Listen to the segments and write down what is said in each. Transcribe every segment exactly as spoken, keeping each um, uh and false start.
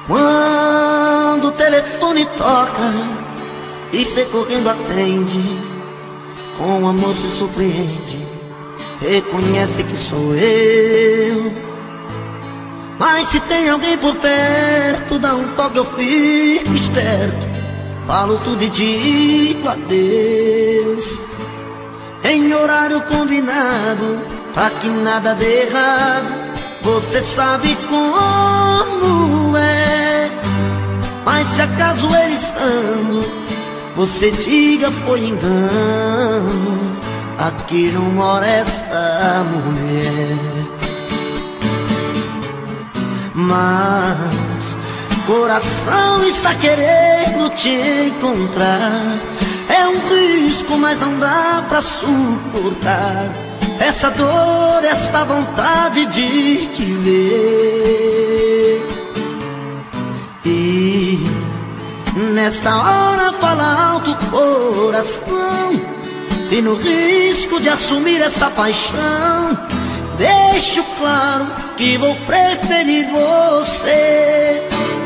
Quando o telefone toca e cê correndo atende, com amor se surpreende, reconhece que sou eu. Mas se tem alguém por perto, dá um toque, eu fico esperto, falo tudo e digo adeus, em horário combinado, pra que nada dê errado. Você sabe como é, mas se acaso ele estando, você diga foi engano, aqui não mora esta mulher. Mas coração está querendo te encontrar, é um risco, mas não dá pra suportar essa dor, esta vontade de te ver. E nesta hora fala alto o coração, e no risco de assumir essa paixão, deixo claro que vou preferir você.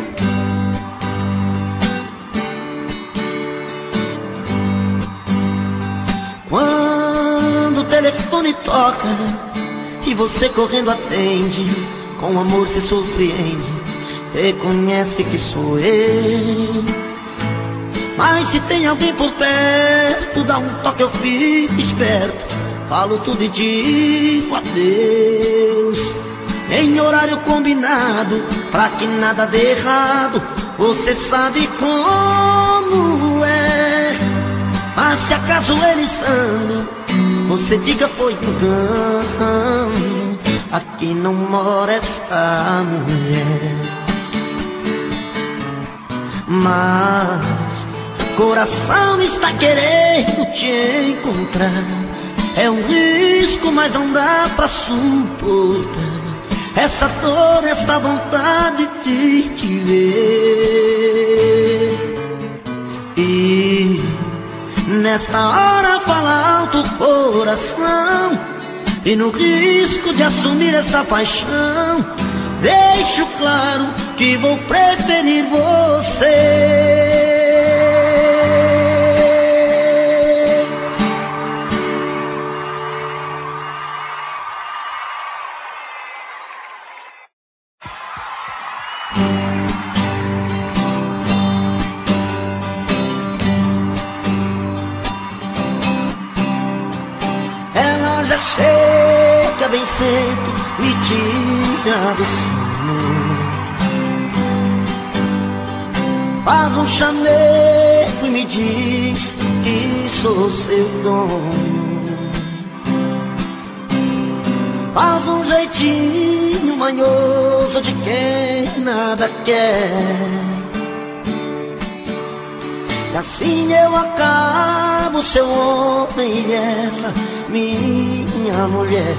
Quando o telefone toca e você correndo atende, com amor se surpreende, reconhece que sou eu. Mas se tem alguém por perto, dá um toque, eu fico esperto, falo tudo e digo adeus, em horário combinado, pra que nada dê errado. Você sabe como é, mas se acaso ele estando, você diga foi engano, aqui não mora esta mulher. Mas coração está querendo te encontrar, é um risco, mas não dá pra suportar essa dor, esta vontade de te ver. E nesta hora fala alto o coração, e no risco de assumir esta paixão, deixo claro que vou preferir você. Ela já chega bem cedo, me tira do sono, faz um chamego e me diz que sou seu dono, faz um jeitinho manhoso de quem nada quer, e assim eu acabo seu homem e ela minha mulher.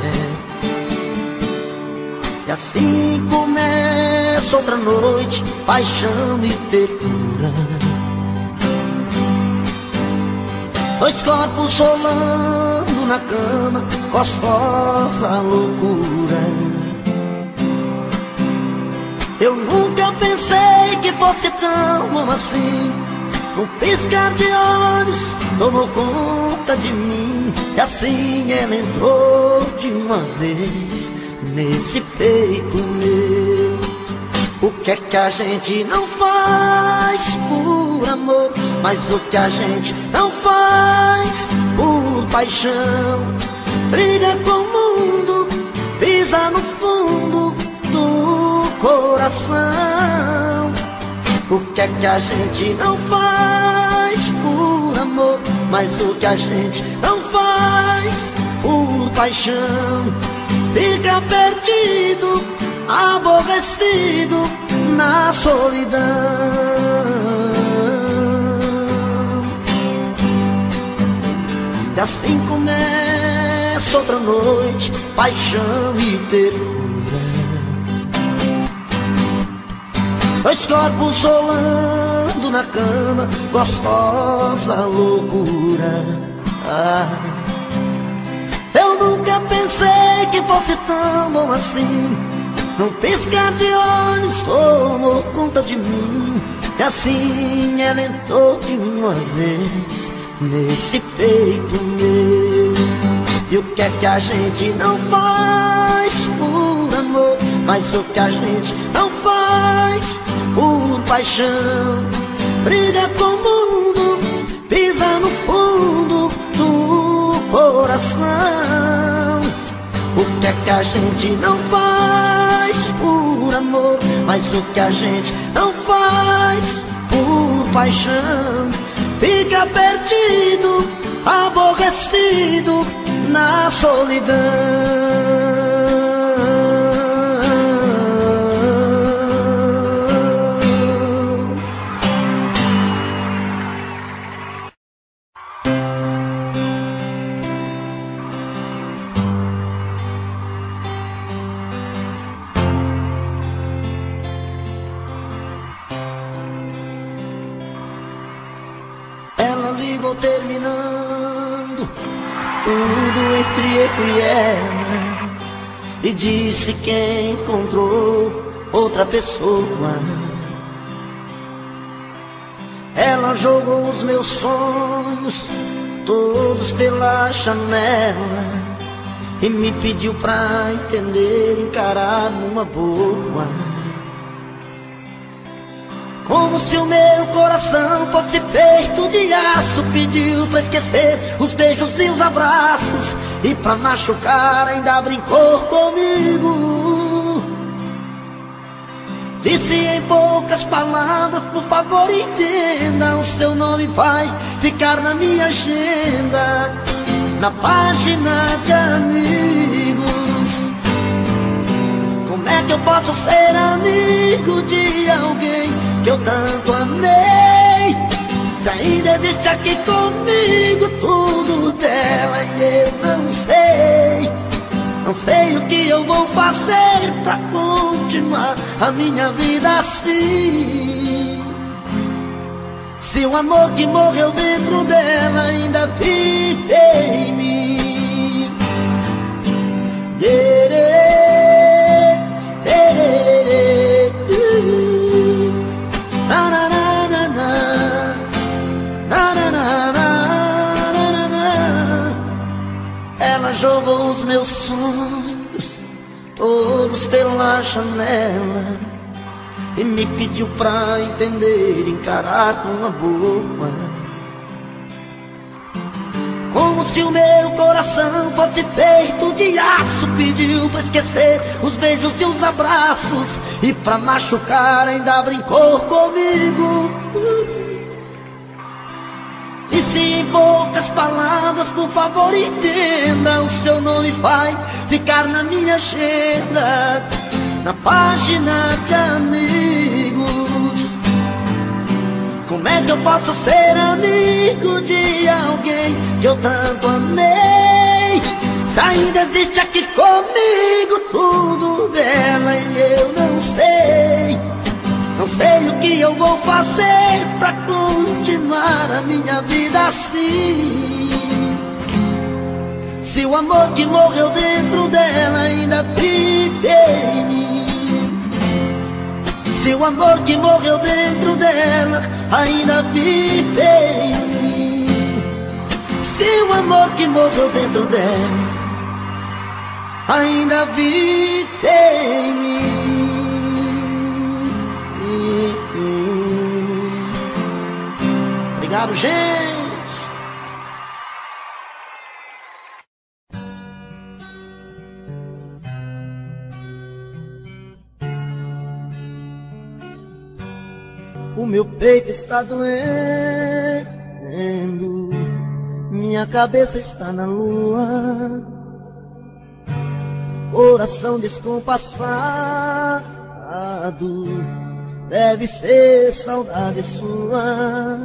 E assim começa outra noite, paixão e ternura, dois corpos rolando na cama, gostosa loucura. Eu nunca pensei que fosse tão bom assim, num piscar de olhos tomou conta de mim, e assim ela entrou de uma vez nesse peito meu. O que é que a gente não faz por amor, mas o que a gente não faz por paixão, briga com o mundo, pisa no fundo do coração. O que é que a gente não faz por amor, mas o que a gente não faz por paixão, fica perdido, aborrecido na solidão. E assim começa outra noite, paixão e ternura, dois corpos rolando na cama, gostosa loucura. Ah, eu nunca pensei que fosse tão bom assim, Num piscar de olhos tomou conta de mim, e assim ela entrou de uma vez nesse peito meu. E o que é que a gente não faz por amor, mas o que a gente não faz por paixão? Briga com o mundo, pisa no fundo do coração. O que é que a gente não faz por amor, mas o que a gente não faz por paixão? Fica perdido, aborrecido na solidão. Ela ligou terminando tudo entre eu e ela, e disse que encontrou outra pessoa. Ela jogou os meus sonhos todos pela janela e me pediu pra entender, encarar numa boa. Como se o meu coração fosse feito de aço, pediu pra esquecer os beijos e os abraços, e pra machucar ainda brincou comigo. Disse em poucas palavras: por favor entenda, o seu nome vai ficar na minha agenda, na página de amigos. Como é que eu posso ser amigo de alguém que eu tanto amei, se ainda existe aqui comigo tudo dela e eu não sei? Não sei o que eu vou fazer pra continuar a minha vida assim, se o amor que morreu dentro dela ainda vive em mim. Ela jogou os meus sonhos todos pela janela e me pediu pra entender, encarar numa boa. Como se o meu coração fosse feito de aço, pediu pra esquecer os beijos e os abraços, e pra machucar ainda brincou comigo. Disse em poucas palavras: por favor entenda, o seu nome vai ficar na minha agenda, na página de amigos. Como é que eu posso ser amigo de alguém que eu tanto amei, se ainda existe aqui comigo tudo dela e eu não sei? Não sei o que eu vou fazer pra continuar a minha vida assim, se o amor que morreu dentro dela ainda vive em mim. Se o amor que morreu dentro dela ainda vive em mim. Se o amor que morreu dentro dela ainda vive em mim. Obrigado, gente. O meu peito está doendo, minha cabeça está na lua, coração descompassado, deve ser saudade sua.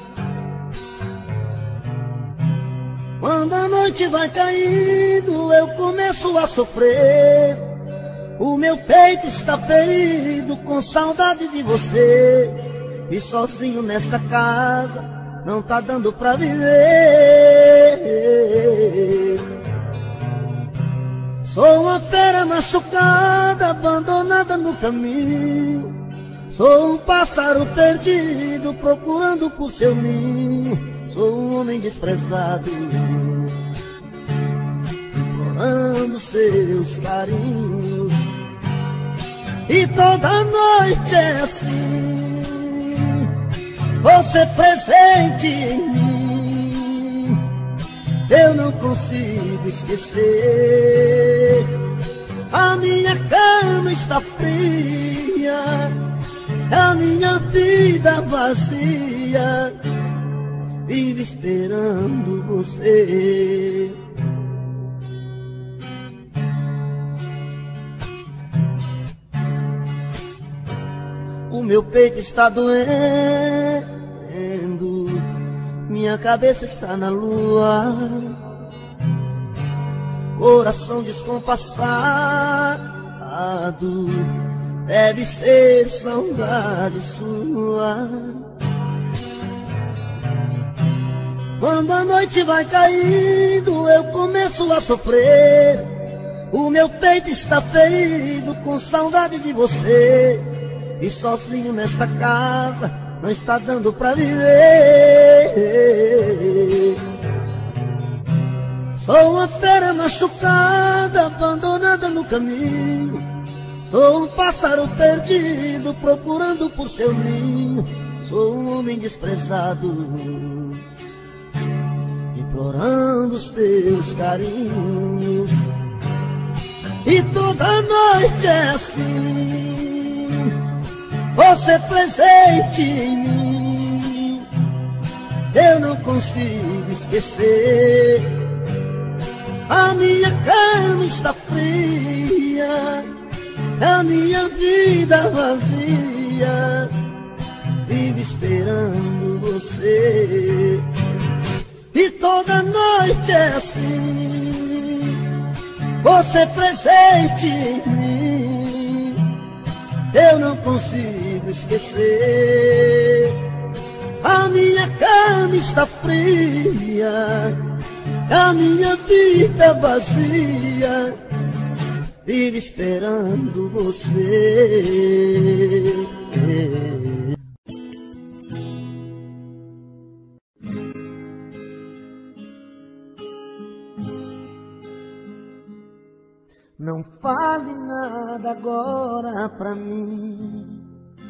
Quando a noite vai caindo, eu começo a sofrer. O meu peito está ferido com saudade de você, e sozinho nesta casa não tá dando pra viver. Sou uma fera machucada, abandonada no caminho. Sou um pássaro perdido, procurando por seu ninho. Sou um homem desprezado, implorando seus carinhos. E toda noite é assim, você presente em mim. Eu não consigo esquecer. A minha cama está fria, a minha vida vazia, vive esperando você. O meu peito está doendo, minha cabeça está na lua, coração descompassado, deve ser saudade sua. Quando a noite vai caindo, eu começo a sofrer. O meu peito está ferido com saudade de você. E sozinho nesta casa não está dando pra viver. Sou uma fera machucada, abandonada no caminho. Sou um pássaro perdido, procurando por seu ninho. Sou um homem desprezado, implorando os teus carinhos. E toda noite é assim, você presente em mim. Eu não consigo esquecer. A minha cama está fria, a minha vida vazia, vive esperando você. E toda noite é assim, você presente em mim. Eu não consigo esquecer. A minha cama está fria, a minha vida vazia, vive esperando você. Não fale nada agora pra mim,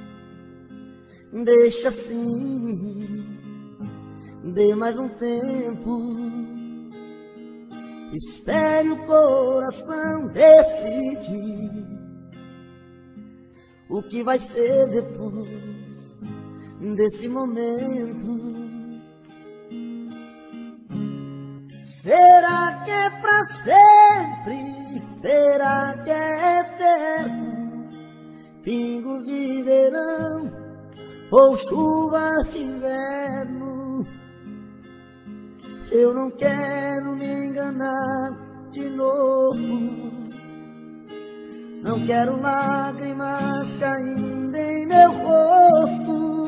deixa assim, dê mais um tempo. Espere o coração decidir o que vai ser depois desse momento. Será que é pra sempre? Será que é eterno? Pingos de verão ou chuvas de inverno? Eu não quero me enganar de novo. Não quero lágrimas caindo em meu rosto.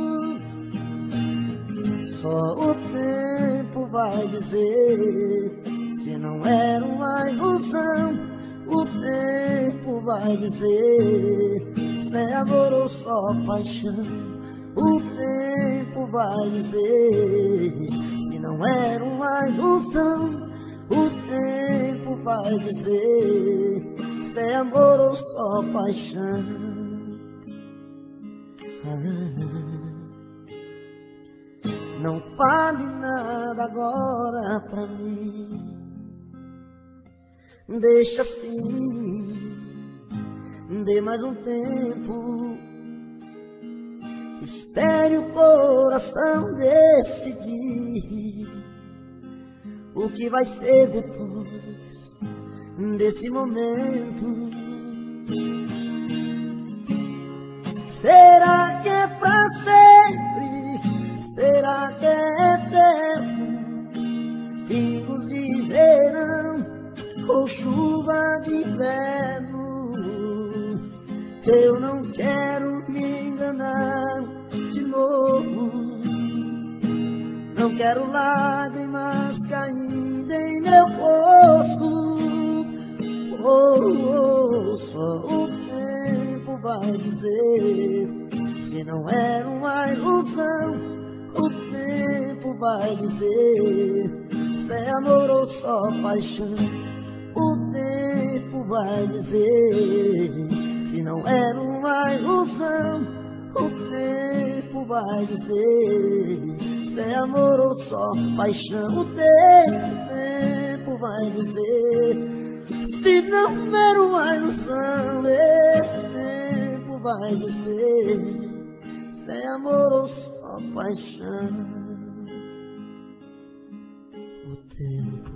Só o tempo vai dizer se não era uma ilusão. O tempo vai dizer se é amor ou só paixão. O tempo vai dizer se não era uma ilusão. O tempo vai dizer se é amor ou só paixão. Ah. Não fale nada agora pra mim, deixa assim, dê mais um tempo. Espere o coração decidir o que vai ser depois desse momento. Será que é pra sempre? Será que é eterno? Pingos de verão ou chuva de inverno? Eu não quero me enganar de novo. Não quero lágrimas caindo em meu rosto. oh, oh, só o tempo vai dizer se não era uma ilusão. O tempo vai dizer se é amor ou só paixão. O tempo vai dizer se não era uma ilusão. O tempo vai dizer se é amor ou só paixão. O tempo, o tempo vai dizer se não era uma ilusão. Esse tempo vai dizer se é amor ou só paixão. O tempo.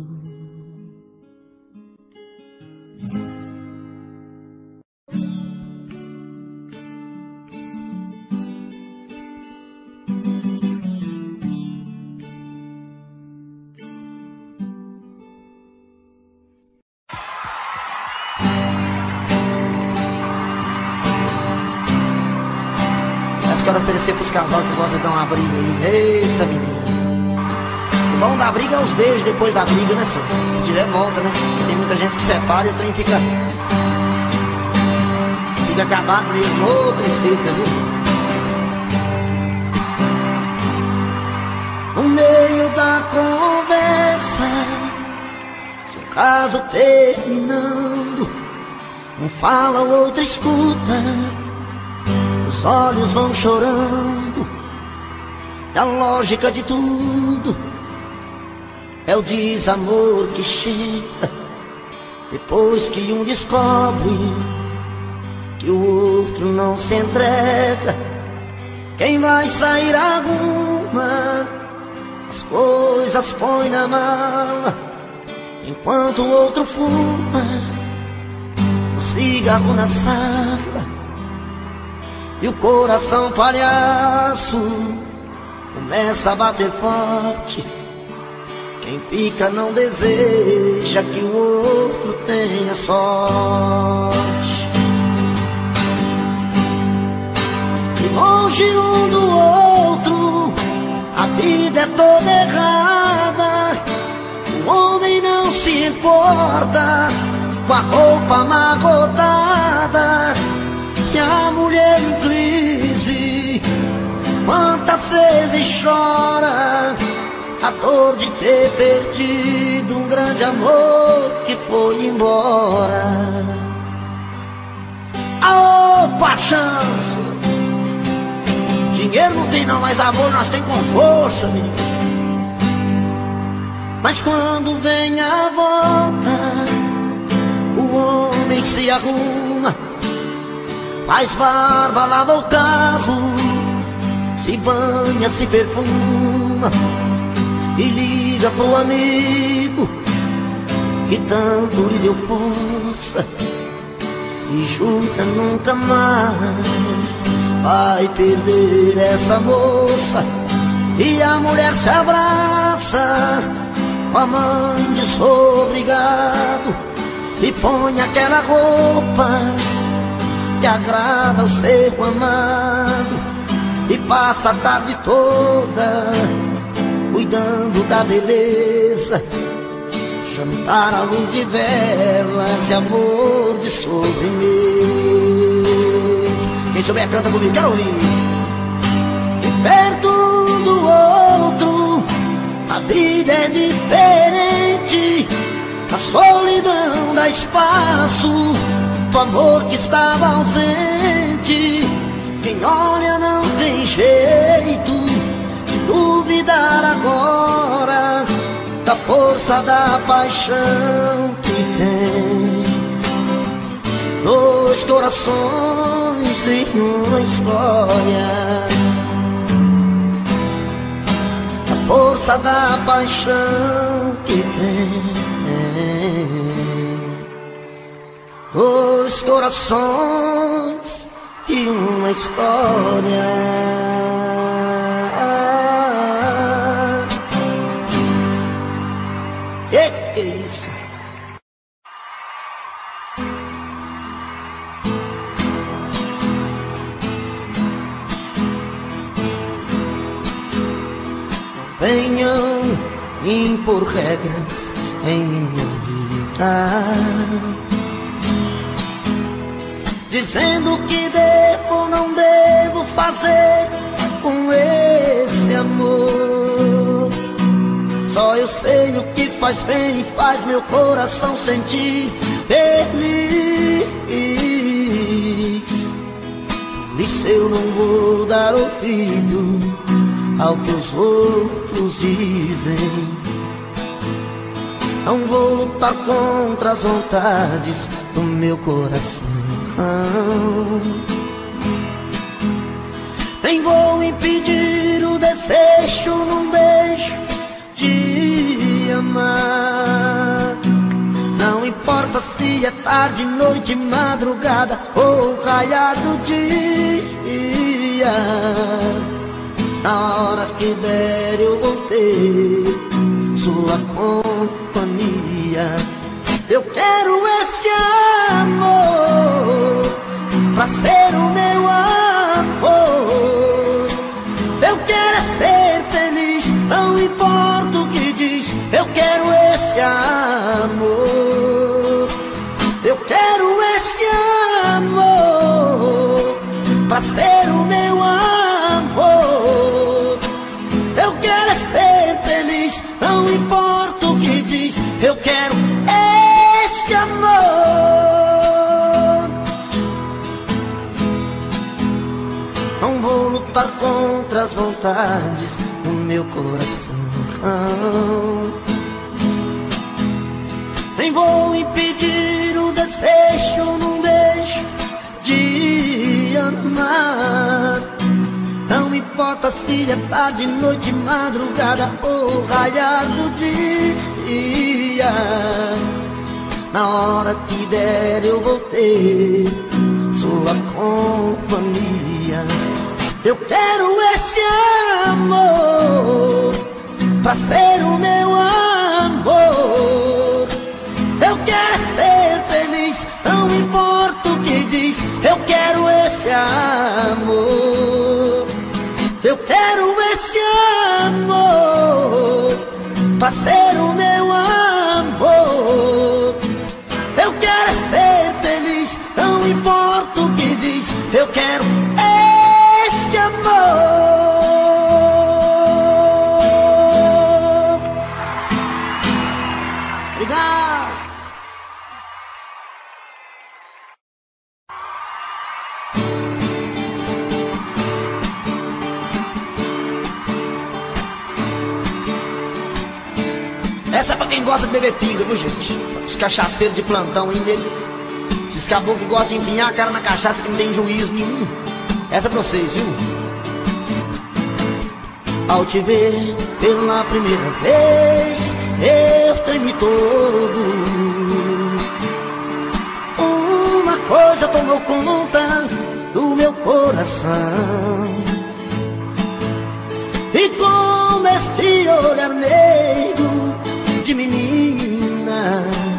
Quero oferecer pros casal que gostam de dar uma briga aí. Eita, menino. O bom da briga é os beijos depois da briga, né, senhor? Se tiver volta, né? Porque tem muita gente que separa e o trem fica Fica acabado mesmo. Ô, tristeza, viu? No meio da conversa, seu caso terminando, um fala, o outro escuta, os olhos vão chorando. E a lógica de tudo é o desamor que chega depois que um descobre que o outro não se entrega. Quem vai sair arruma as coisas, põe na mala, enquanto o outro fuma o cigarro na sala. E o coração palhaço começa a bater forte. Quem fica não deseja que o outro tenha sorte. E longe um do outro, a vida é toda errada. O homem não se importa com a roupa amarrotada. E a mulher em crise, quantas vezes chora a dor de ter perdido um grande amor que foi embora. Aô, paixão! Dinheiro não tem não, mas amor nós tem com força, menino. Mas quando vem a volta, o homem se arruma, faz barba, lava o carro, se banha, se perfuma e liga pro amigo que tanto lhe deu força e jura nunca mais vai perder essa moça. E a mulher se abraça com a mãe de sou obrigado e põe aquela roupa que agrada ao ser amado e passa a tarde toda cuidando da beleza, jantar à luz de velas e amor de sobremesa. Quem souber canta comigo, quero ouvir. E perto do outro a vida é diferente, a solidão dá espaço o amor que estava ausente. Quem olha não tem jeito de duvidar agora da força da paixão que tem. Dois corações em uma história, a força da paixão que tem. Dois corações e uma história. Que que é isso? Venham impor regras em minha vida. voltar, dizendo que devo ou não devo fazer com esse amor. Só eu sei o que faz bem e faz meu coração sentir feliz. Por isso eu não vou dar ouvido ao que os outros dizem. Não vou lutar contra as vontades do meu coração. Nem vou impedir o desejo num beijo de amar. Não importa se é tarde, noite, madrugada ou raiar do dia. Na hora que der eu vou ter sua companhia. Eu quero esse amor pra ser o meu amor. Eu quero é ser feliz, não importa o que diz. Eu quero esse amor. Eu quero esse amor pra ser o meu amor. Eu quero é ser feliz, não importa o que diz. Eu quero esse amor. Não vou lutar contra as vontades do meu coração. Nem vou impedir o desejo num beijo de amar. Não importa se é tarde, noite, madrugada ou raiar do dia. Na hora que der eu vou ter sua companhia. Eu quero esse amor pra ser o meu amor. Eu quero ser feliz, não importa o que diz. Eu quero esse amor. Eu quero esse amor pra ser o meu amor. Eu quero ser feliz, não importa o que diz. Eu quero esse amor. Obrigado. Essa é pra quem gosta de beber pinga, viu, gente? Os cachaceiros de plantão aí, nego. Esses caboclos que gostam de empinhar a cara na cachaça, que não tem juízo nenhum. Essa é pra vocês, viu? Ao te ver pela primeira vez, eu tremi todo. Uma coisa tomou conta do meu coração. E como esse olhar meigo de menina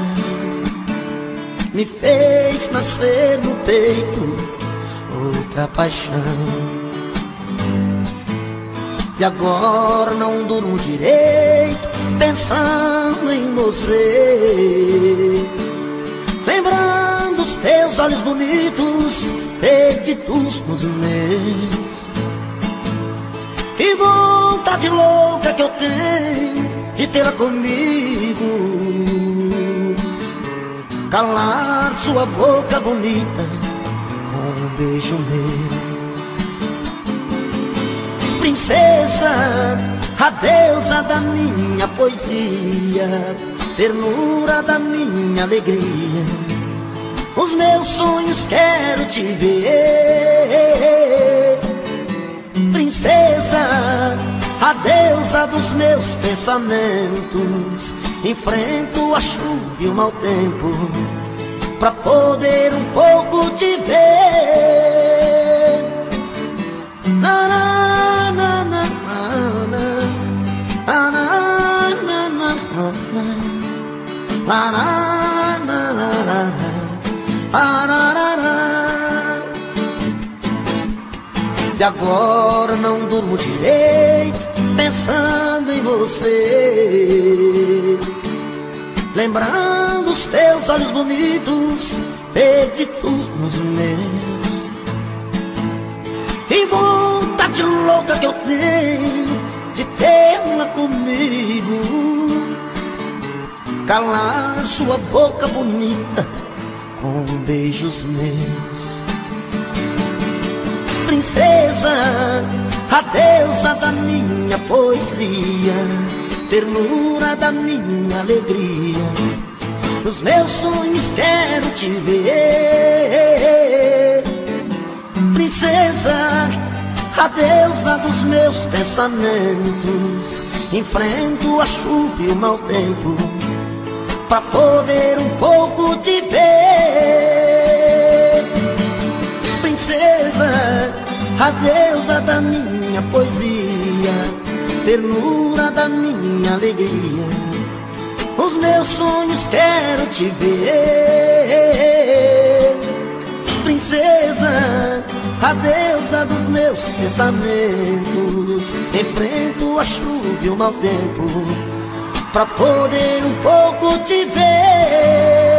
me fez nascer no peito outra paixão. E agora não durmo direito pensando em você, lembrando os teus olhos bonitos perdidos nos meus. Que vontade louca que eu tenho de tê-la comigo, calar sua boca bonita com um beijo meu. Princesa, a deusa da minha poesia, ternura da minha alegria, os meus sonhos quero te ver. Princesa, a deusa dos meus pensamentos, enfrento a chuva e o mau tempo pra poder um pouco te ver. Na, na, na, na, na, na, na, na, na, na, na, na, na. E agora não durmo direito pensando em você, lembrando os teus olhos bonitos, perdidos nos meus. E vontade louca que eu tenho de tê-la comigo, calar sua boca bonita com beijos meus. Princesa, a deusa da minha poesia, ternura da minha alegria, nos meus sonhos quero te ver. Princesa, a deusa dos meus pensamentos, enfrento a chuva e o mau tempo pra poder um pouco te ver. Princesa, a deusa da minha poesia, ternura da minha alegria, os meus sonhos quero te ver. Princesa, a deusa dos meus pensamentos, enfrento a chuva e o mau tempo pra poder um pouco te ver.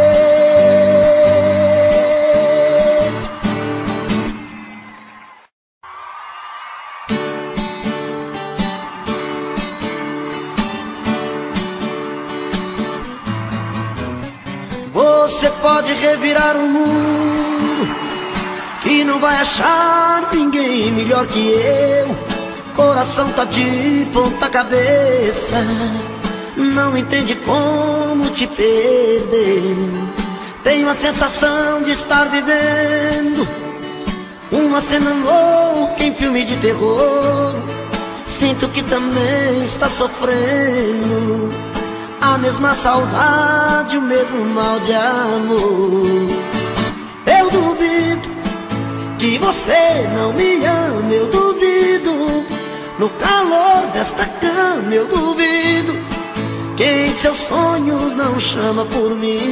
Você pode revirar o mundo, que não vai achar ninguém melhor que eu. Coração tá de ponta cabeça, não entende como te perder. Tenho a sensação de estar vivendo uma cena louca em filme de terror. Sinto que também está sofrendo a mesma saudade, o mesmo mal de amor. Eu duvido que você não me ama, eu duvido. No calor desta cama eu duvido que em seus sonhos não chama por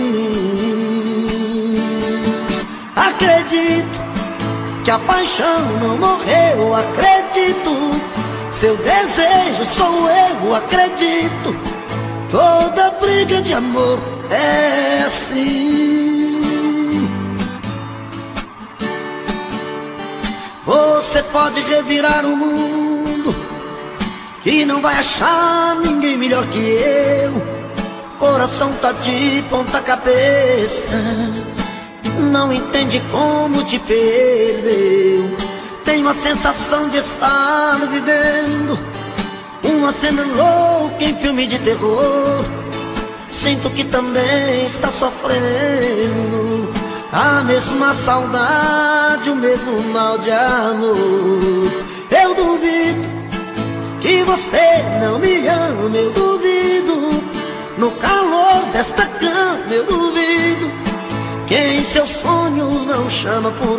mim. Acredito que a paixão não morreu, acredito. Seu desejo sou eu, acredito. Toda briga de amor é assim. Você pode revirar o mundo, que não vai achar ninguém melhor que eu. Coração tá de ponta cabeça, não entende como te perdeu. Tenho a sensação de estar vivendo uma cena louca em filme de terror. Sinto que também está sofrendo a mesma saudade, o mesmo mal de amor. Eu duvido que você não me ama, eu duvido. No calor desta cama eu duvido que em seus sonhos não chama por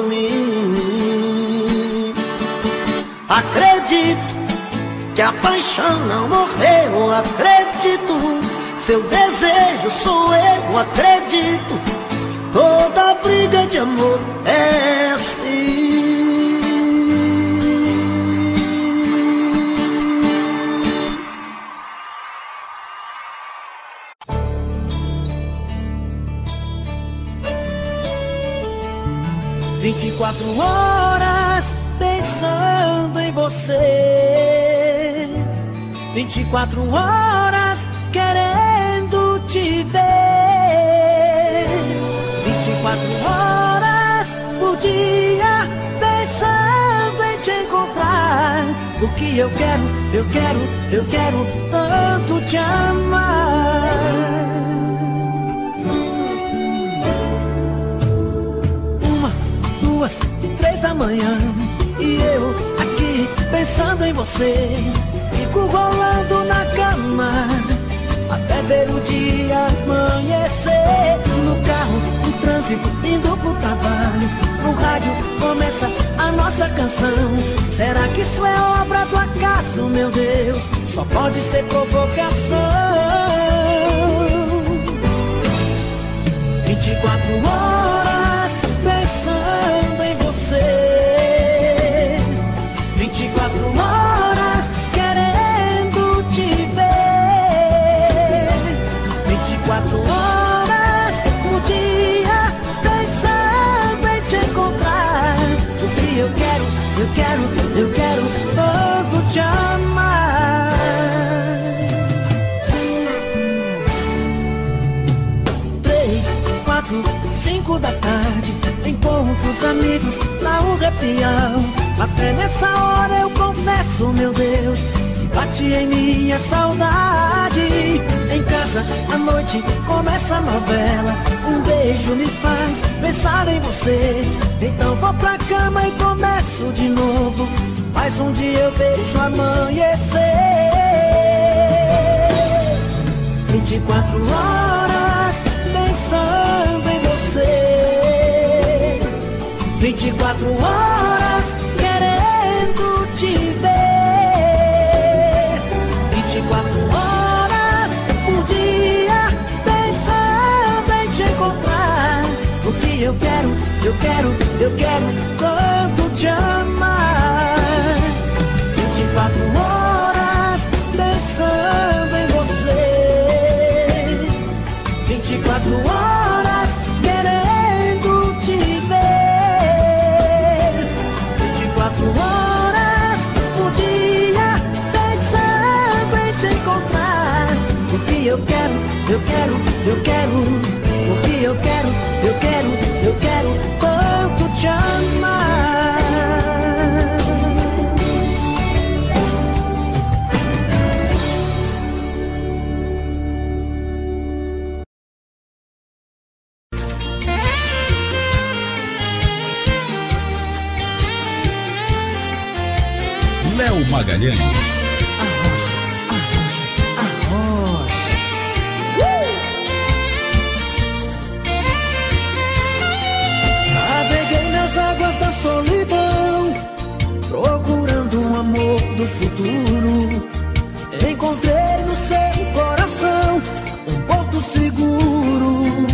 mim. Acredito que a paixão não morreu, acredito. Seu desejo sou eu, acredito. Toda briga de amor é assim. Vinte e quatro horas pensando em você, vinte e quatro horas querendo te ver, vinte e quatro horas por dia pensando em te encontrar. Porque eu quero, eu quero, eu quero tanto te amar. Uma, duas, três da manhã e eu aqui pensando em você. Fico rolando na cama até ver o dia amanhecer. No carro, no trânsito, indo pro trabalho, no rádio começa a nossa canção. Será que isso é obra do acaso, meu Deus? Só pode ser provocação. Vinte e quatro horas pensando em você, vinte e quatro horas querendo te ver, vinte e quatro horas eu quero, eu quero tanto te amar. Três, quatro, cinco da tarde, encontro os amigos lá o repião. Até nessa hora eu confesso, meu Deus, bate em minha saudade. Em casa, à noite, começa a novela. Um beijo me faz pensar em você. Então vou pra cama e começo de novo. Mas um dia eu vejo amanhecer. Vinte e quatro horas pensando em você. Vinte e quatro horas querendo te ver. Vinte e quatro horas por dia pensando em te encontrar. O que eu quero, eu quero, eu quero tanto te amar. Vinte e quatro horas pensando em você. Vinte e quatro horas querendo te ver. Vinte e quatro horas por dia pensando em te encontrar. O que eu quero, eu quero, eu quero. O que eu quero, eu quero, eu quero tanto te amar. Léo Magalhães. Arrocha, arrocha, arrocha. Naveguei nas águas da solidão, procurando um amor do futuro. Encontrei no seu coração um porto seguro.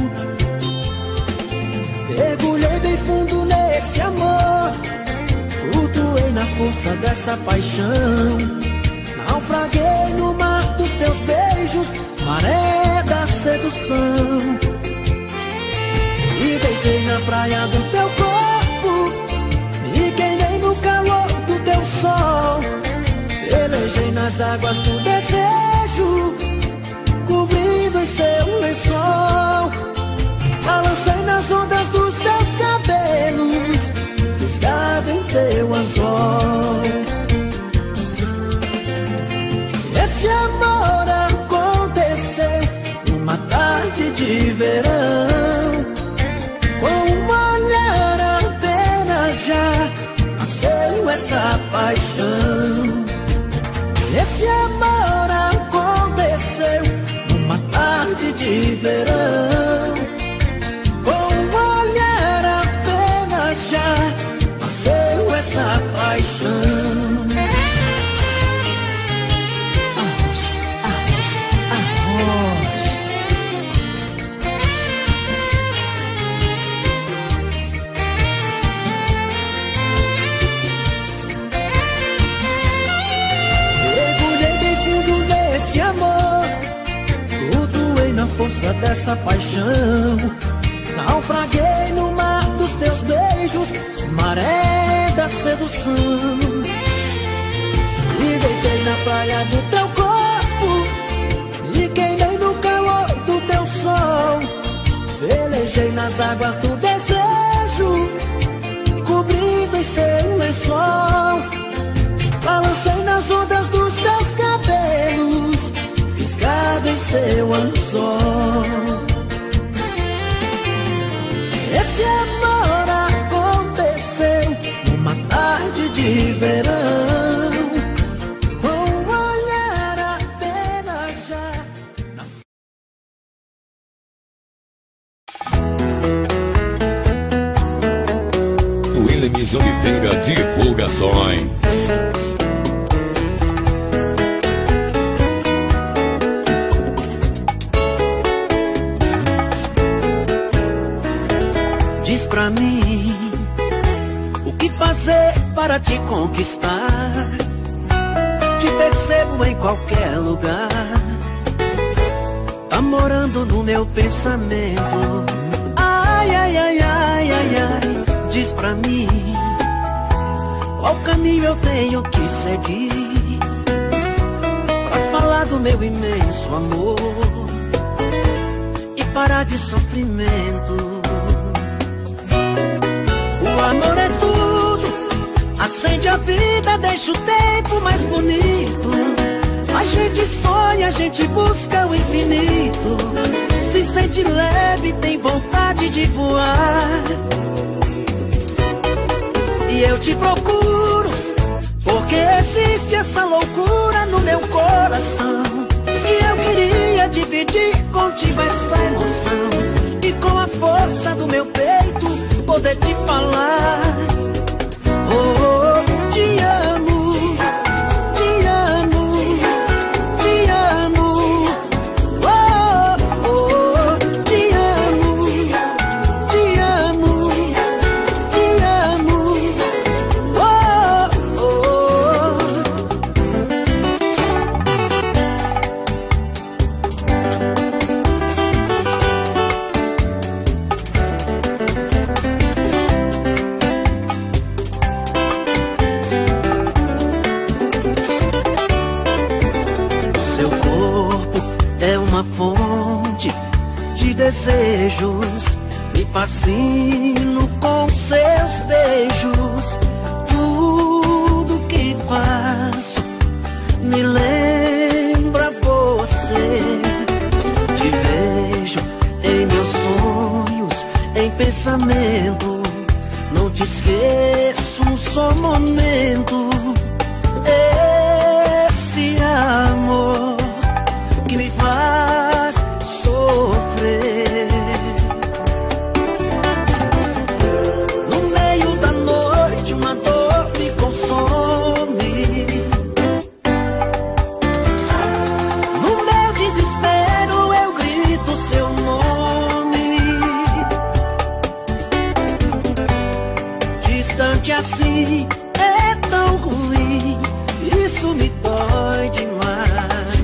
Mergulhei bem fundo nesse amor, flutuei na força dessa paixão. Naufraguei no mar dos teus beijos, maré da sedução. E deitei na praia do teu corpo, me queimei no calor do teu sol. Velejei nas águas do desejo, cobrindo em seu lençol. Balancei nas ondas dos teus cabelos, fisgado em teu anzol. Esse amor aconteceu numa tarde de verão. Com um olhar apenas já nasceu essa paixão. Esse amor aconteceu numa tarde de verão. Com um olhar apenas já nasceu essa paixão. Arrocha, arrocha, arrocha. Mergulhei bem fundo nesse amor, flutuei na força dessa paixão. Naufraguei no mar dos teus beijos, maré da sedução. E deitei na praia do teu corpo, e queimei no calor do teu sol. Velejei nas águas do desejo, cobrindo em seu lençol. Balancei nas ondas dos teus cabelos, fisgado em seu anzol. Esse amor aconteceu numa tarde de verão. Com um olhar apenas já nasceu. Williams Oliveira Divulgações. Diz pra mim o que fazer para te conquistar. Te percebo em qualquer lugar, tá morando no meu pensamento. Ai, ai, ai, ai, ai, ai. Diz pra mim qual caminho eu tenho que seguir pra falar do meu imenso amor e parar de sofrimento. O amor é tudo, acende a vida, deixa o tempo mais bonito. A gente sonha, a gente busca o infinito, se sente leve, tem vontade de voar. E eu te procuro, porque existe essa loucura no meu coração. E eu queria dividir contigo essa emoção, e com a força do meu peito poder te falar. Oh, oh, te amo, te amo, te amo. Oh, oh, te amo, te amo, te amo. Oh, oh. Seu corpo é uma fonte de desejos, me fascino com seus beijos. Tudo que faço me lembra você. Te vejo em meus sonhos, em pensamento. Não te esqueço um só momento. Esse amor que me faz sofrer. No meio da noite uma dor me consome. No meu desespero eu grito seu nome. Distante assim é tão ruim, isso me dói demais.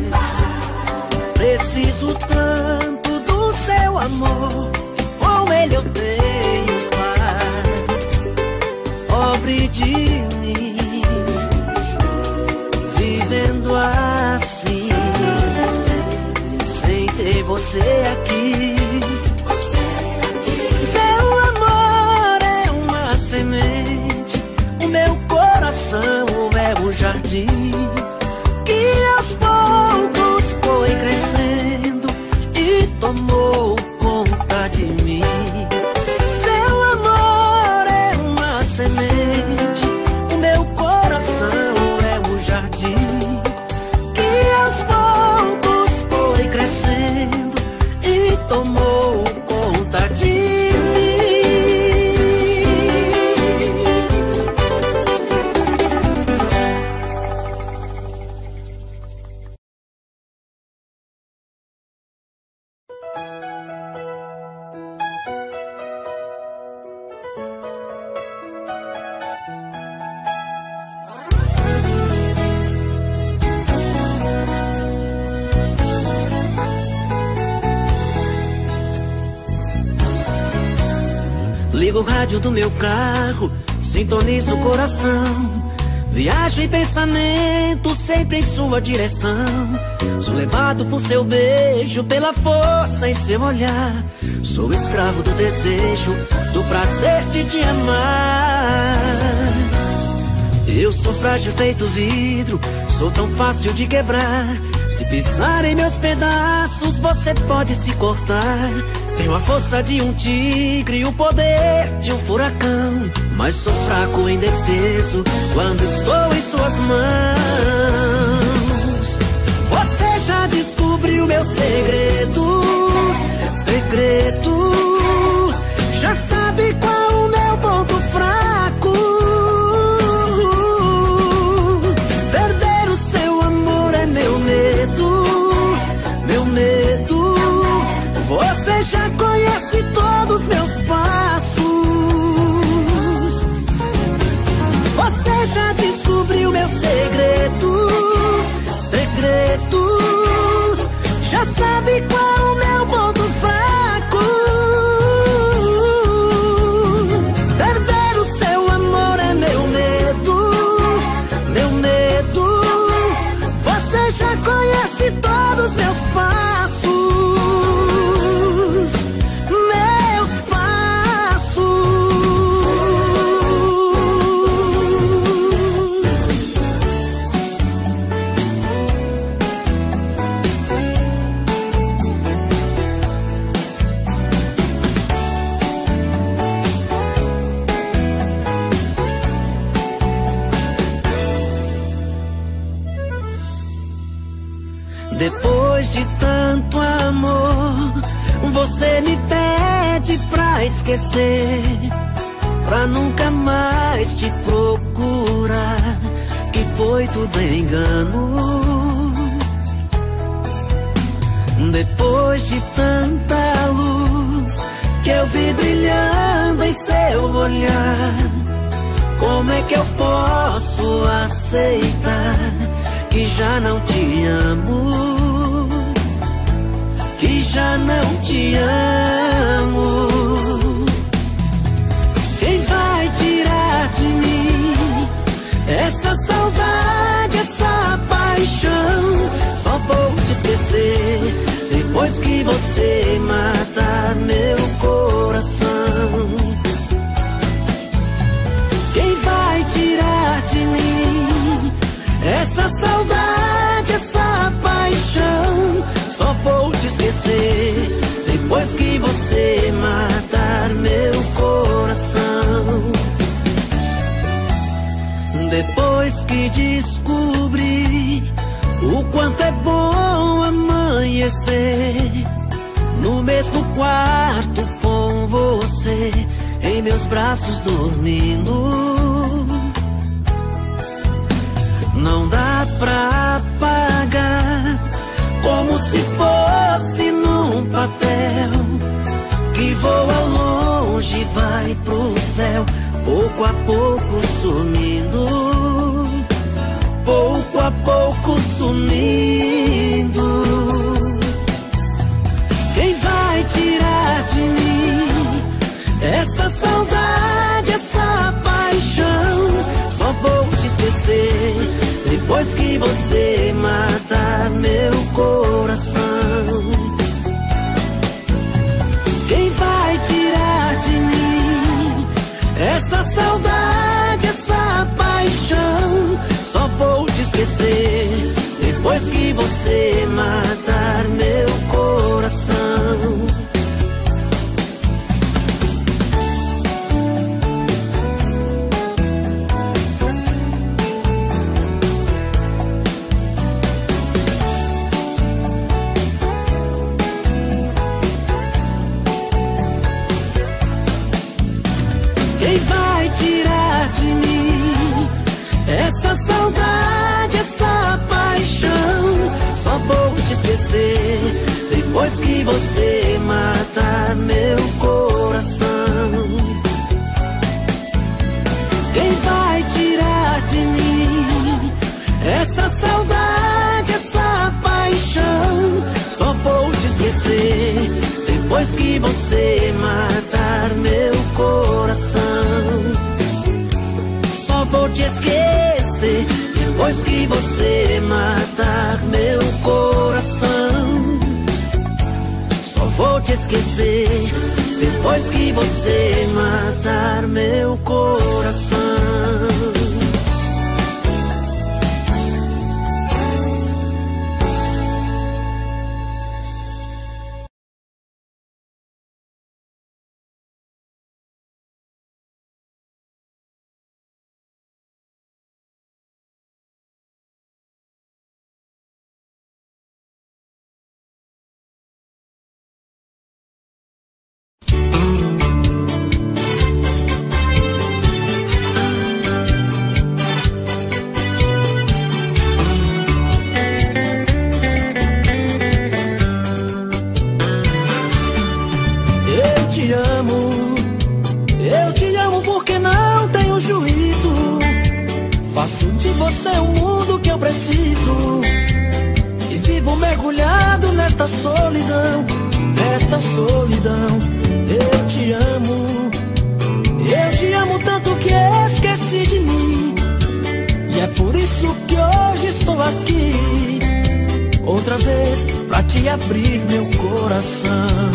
Preciso tanto do seu amor, com ele eu tenho paz. Pobre de mim, vivendo assim, sem ter você aqui. Seu amor é uma semente, o meu coração é o jardim que aos poucos foi crescendo e tomou conta de mim. Seu amor é uma semente, o meu coração é o jardim que aos poucos foi crescendo e tomou conta de mim. Ligo o rádio do meu carro, sintonizo o coração. Viajo em pensamento, sempre em sua direção. Sou levado por seu beijo, pela força em seu olhar. Sou escravo do desejo, do prazer de te amar. Eu sou frágil feito vidro, sou tão fácil de quebrar. Se pisar em meus pedaços, você pode se cortar. Tenho a força de um tigre, o poder de um furacão, mas sou fraco e indefeso quando estou em suas mãos. Você já descobriu meus segredos, segredos. Já sabe qual o meu ponto fraco. Perder o seu amor é meu medo, meu medo. Você já conhece todos meus passos. Você já descobriu meus segredos, segredos. Já sabe qual o meu ponto fraco. Depois de tanto amor, você me pede pra esquecer, pra nunca mais te procurar, que foi tudo engano. Depois de tanta luz que eu vi brilhando em seu olhar, como é que eu posso aceitar que já não te amo, que já não te amo? Quem vai tirar de mim essa saudade, essa paixão? Só vou te esquecer depois que você matar meu coração. Quem vai tirar de mim essa saudade, essa paixão? Só vou te esquecer depois que você matar meu coração. Depois que descobri o quanto é bom amanhecer no mesmo quarto com você, em meus braços dormindo, não dá pra apagar, como se fosse num papel que voa longe, vai pro céu, pouco a pouco sumindo, pouco a pouco sumindo. Quem vai tirar de mim essa saudade, essa paixão? Só vou te esquecer depois que você matar meu coração. Quem vai tirar de mim essa saudade, essa paixão? Só vou te esquecer depois que você matar meu coração. Quem vai tirar de mim essa saudade, essa paixão? Só vou te esquecer depois que você matar meu coração. Quem vai tirar de mim essa saudade, essa paixão? Só vou te esquecer depois que você matar meu coração. Só vou te esquecer depois que você matar meu coração. Só vou te esquecer depois que você matar meu coração. Você é o mundo que eu preciso, e vivo mergulhado nesta solidão, nesta solidão. Eu te amo, eu te amo tanto que esqueci de mim, e é por isso que hoje estou aqui, outra vez pra te abrir meu coração.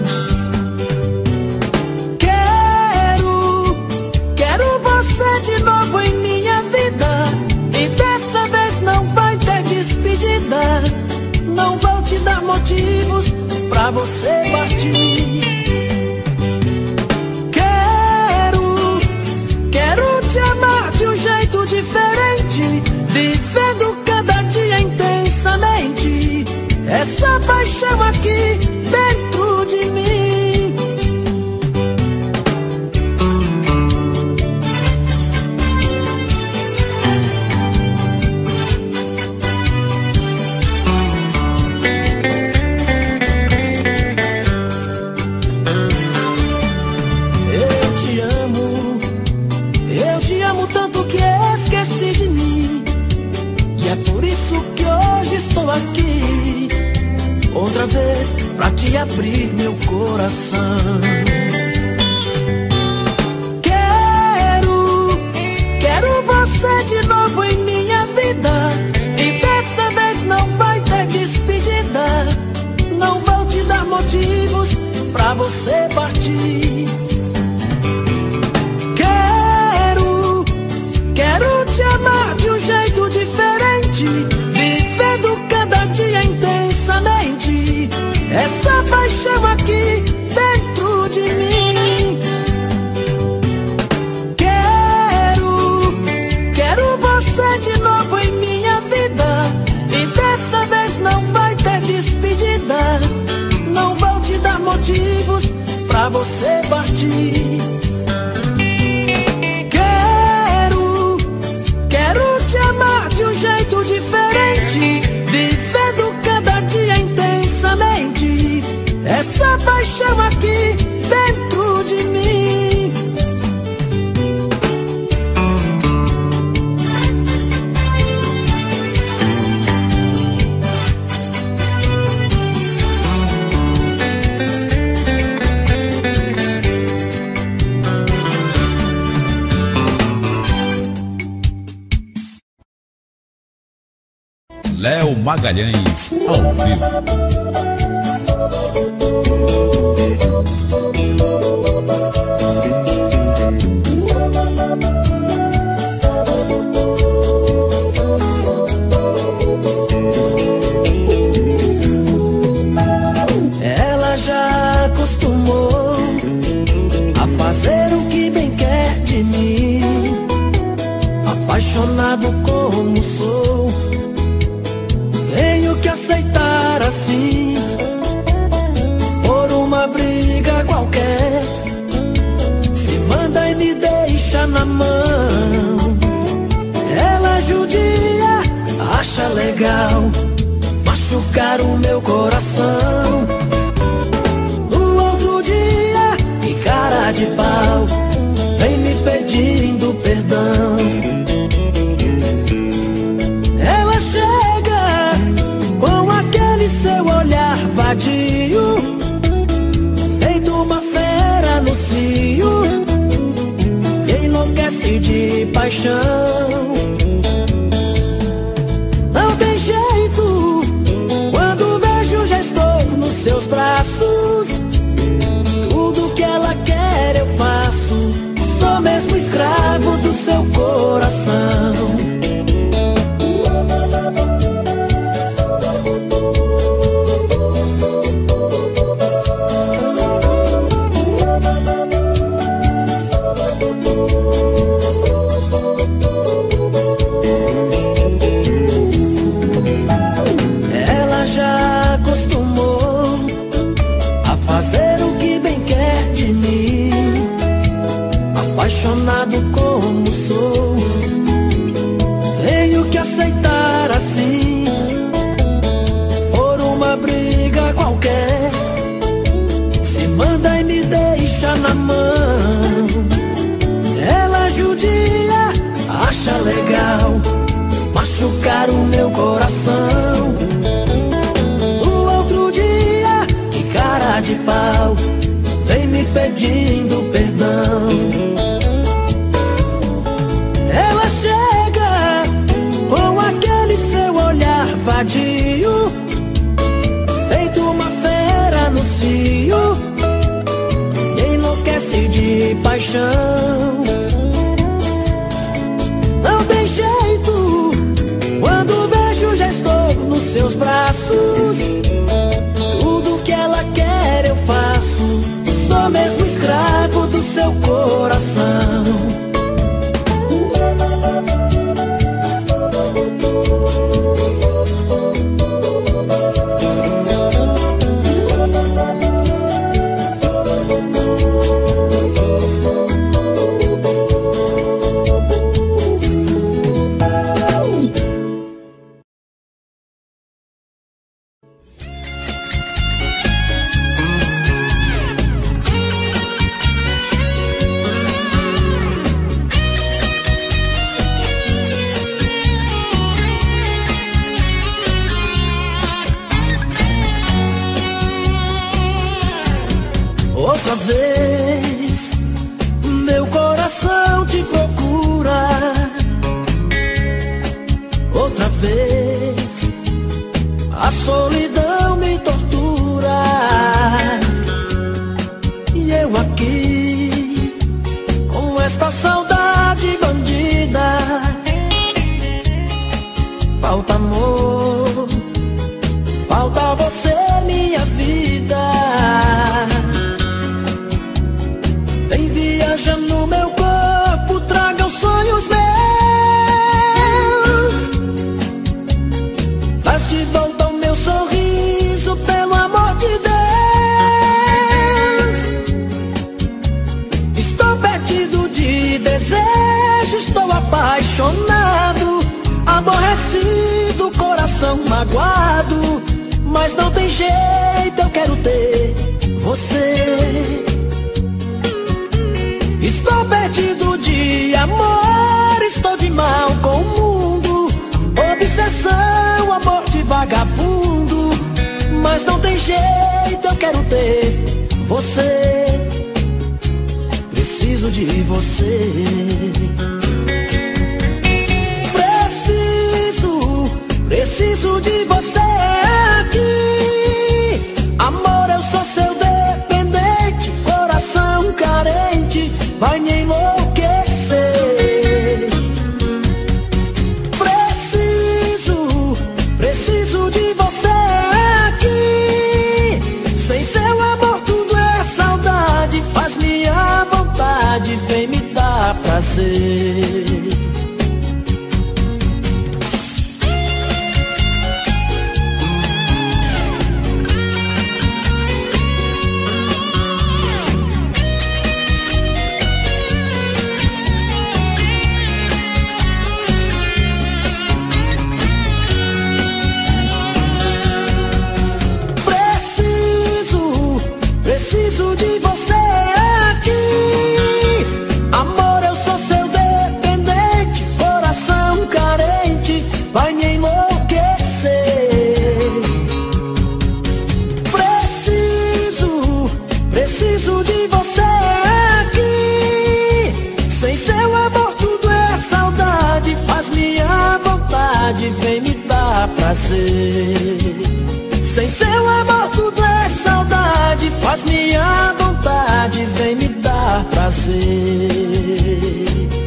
Quero, quero você de novo em minha vida. E dessa vez não vai ter despedida, não vou te dar motivos pra você partir. Quero, quero te amar de um jeito diferente, vivendo cada dia intensamente, pra te abrir meu coração. Quero, quero você de novo em minha vida, e dessa vez não vai ter despedida. Não vou te dar motivos pra você partir. Quero, quero te amar de um jeito diferente, vivendo cada dia intensamente essa paixão aqui dentro de mim. Quero, quero você de novo em minha vida, e dessa vez não vai ter despedida. Não vou te dar motivos pra você partir. Quero, quero te amar de um jeito diferente, vivendo cada dia intensamente essa paixão aqui dentro de mim. Léo Magalhães, ao vivo. Ela já acostumou a fazer o que bem quer de mim, apaixonado como sou, tenho que aceitar assim, por uma briga qualquer. Se manda e me deixa na mão. Ela judia, acha legal machucar o meu coração. No outro dia, que cara de pau, vem me pedindo perdão. Ela chega com aquele seu olhar vadio, feito uma fera no cio, e enlouquece de paixão. Não tem jeito, quando vejo já estou nos seus braços. Tudo que ela quer eu faço, sou mesmo escravo do seu coração. Ela já acostumou a fazer o que bem quer de mim, apaixonado como sou, tenho que aceitar assim, por uma briga qualquer. Se manda e me deixa na mão. Ela judia, acha legal machucar o meu coração. No outro dia, que cara de pau, vem me pedindo perdão. Ela chega com aquele seu olhar vadio, feito uma fera no cio, e enlouquece de paixão. Não tem jeito, quando vejo já estou nos seus braços. Tudo que ela quer eu faço, sou mesmo escravo do seu coração. nesta saudade bandida. Falta amor, falta você, minha vida. Vem viajar no meu corpo, traga os sonhos meus. Traz de volta o meu sorriso, pelo amor de Deus. Estou perdido de desejo, estou apaixonado, aborrecido, coração magoado. Mas não tem jeito, eu quero ter você. Estou perdido de amor, estou de mal com o mundo. Obsessão, amor de vagabundo. Mas não tem jeito, eu quero ter você. Preciso de você. Preciso, preciso de você aqui. Amor, eu sou seu dependente, coração carente, vai me enlouquecer. Preciso, preciso de você aqui. Sem seu amor tudo é saudade, faz minha vontade, vem me dar prazer. Preciso de você aqui. Amor, eu sou seu dependente, coração carente, vai me enlouquecer. Preciso, preciso de você aqui. Sem seu amor tudo é saudade, faz minha vontade, vem me dar prazer. Sem seu amor tudo é saudade, faz minha vontade, vem me dar prazer.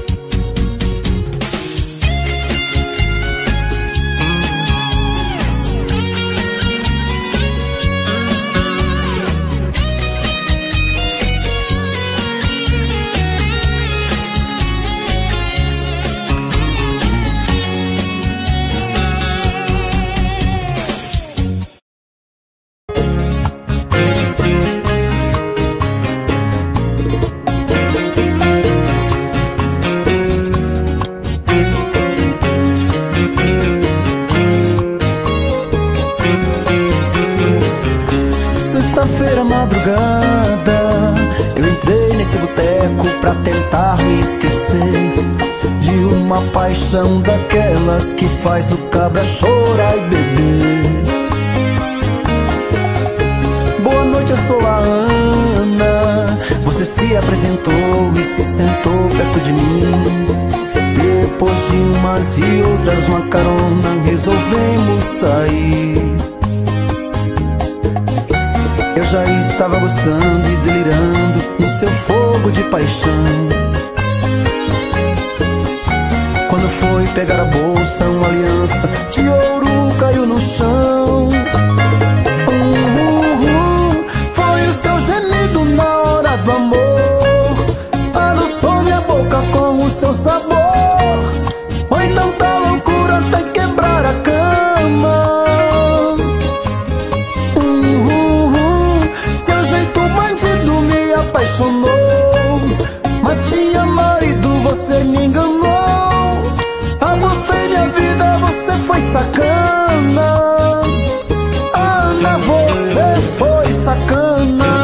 Sexta-feira, madrugada, eu entrei nesse boteco pra tentar me esquecer de uma paixão daquelas que faz o cabra chorar e beber. Boa noite, eu sou a Ana. Você se apresentou e se sentou perto de mim. Depois de umas e outras uma carona, resolvemos sair. Eu já estava gostando e delirando no seu fogo de paixão. Quando foi pegar a bolsa, uma aliança de ouro caiu no chão. Uhum, uhum, foi o seu gemido na hora do amor, adoçou minha boca com o seu sabor. Foi tanta loucura até quebrar a cama. Apaixonou, mas tinha marido, você me enganou. Apostei minha vida, você foi sacana. Ana, você foi sacana.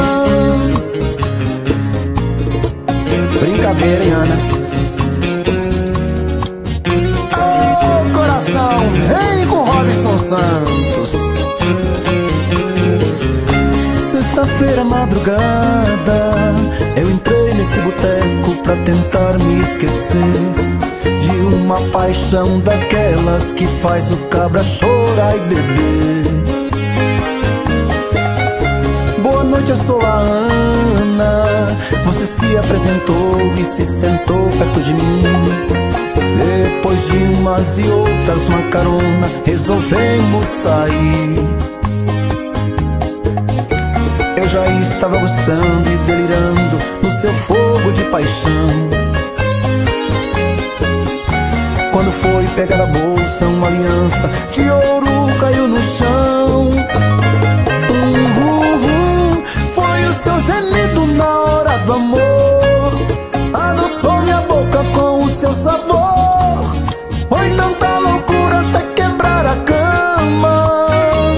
Brincadeira, hein, Ana? Oh, coração, vem com Robinson Santos. Sexta-feira, madrugada, eu entrei nesse boteco pra tentar me esquecer de uma paixão daquelas que faz o cabra chorar e beber. Boa noite, eu sou a Ana. você se apresentou e se sentou perto de mim. Depois de umas e outras, uma carona, resolvemos sair. Eu já estava gostando e delirando no seu fogo de paixão. Quando foi pegar a bolsa, uma aliança de ouro caiu no chão. Hum, hum, hum, foi o seu gemido na hora do amor. Adoçou minha boca com o seu sabor. Foi tanta loucura até quebrar a cama.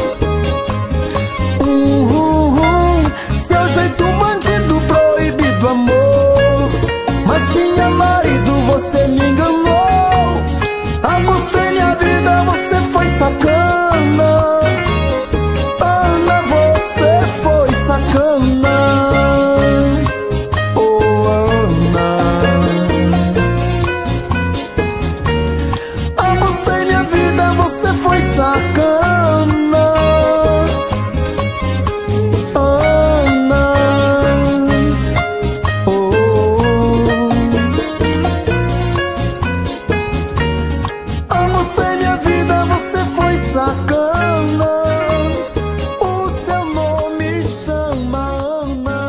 Hum, hum, hum, seu jeito bandido, proibido amor. Mas tinha marido, você me enganou. Apostei minha vida, você foi sacana. Ana, você foi sacana. Oh, Ana. Apostei minha vida, você foi sacana. Ana. Oh. Apostei minha vida, você foi sacana. O seu nome chama Ana.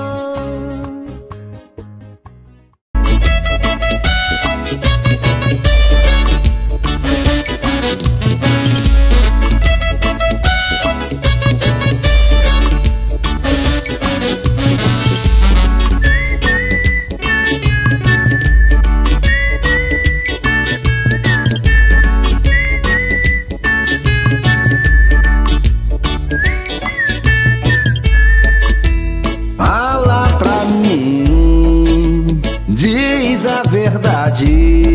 Fala pra mim, diz a verdade,